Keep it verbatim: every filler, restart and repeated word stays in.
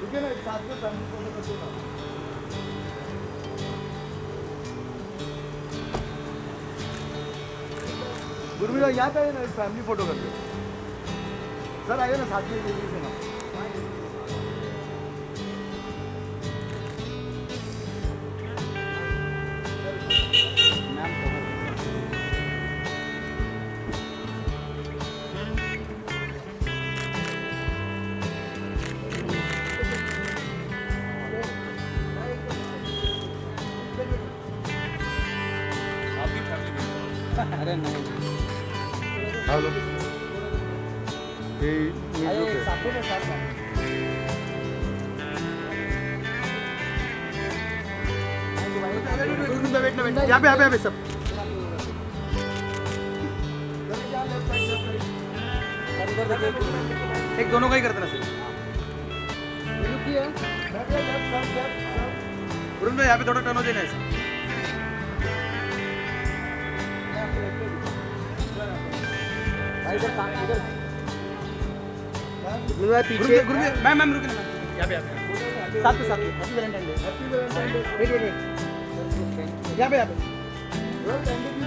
रुके ना, एक साथ में फैमिली फोटो कर दो ना। गुरमीत यहाँ पे ना फैमिली फोटो कर दो सर, आइए ना साथ में जल्दी से ना। अरे नहीं हेलो ये अरे साथ में साथ में वेट ना वेट यहाँ पे यहाँ पे यहाँ पे सब एक दोनों का ही करते ना सर। वरुण भाई यहाँ पे थोड़ा टर्न हो जाए ना ऐसे। इधर इधर पीछे मैम मैम रुके ना यहाँ पे यहाँ पे साथ में साथ में happy Valentine day. Happy Valentine day. Wait wait wait यहाँ पे यहाँ पे